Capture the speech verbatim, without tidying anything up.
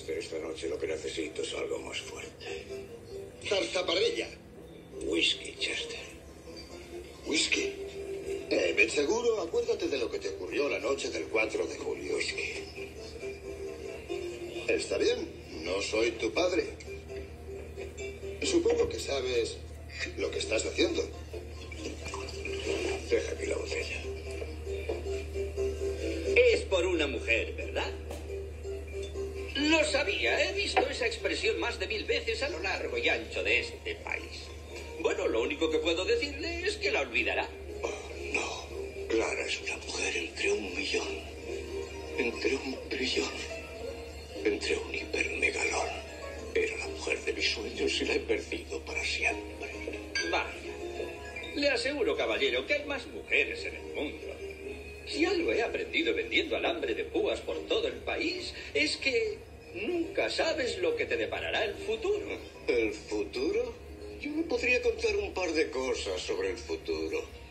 Chester, esta noche lo que necesito es algo más fuerte. Zarzaparrilla. Whisky, Chester. Whisky. Eh, ven seguro, acuérdate de lo que te ocurrió la noche del cuatro de julio. Whisky. Está bien, no soy tu padre. Supongo que sabes lo que estás haciendo. Deja aquí la botella. Es por una mujer, ¿verdad? Lo sabía, he visto esa expresión más de mil veces a lo largo y ancho de este país. Bueno, lo único que puedo decirle es que la olvidará. Oh, no. Clara es una mujer entre un millón, entre un trillón, entre un hipermegalón. Era la mujer de mis sueños y la he perdido para siempre. Vaya. Le aseguro, caballero, que hay más mujeres en el mundo. Si algo he aprendido vendiendo alambre de púas por todo el país, es que nunca sabes lo que te deparará el futuro. ¿El futuro? Yo me podría contar un par de cosas sobre el futuro.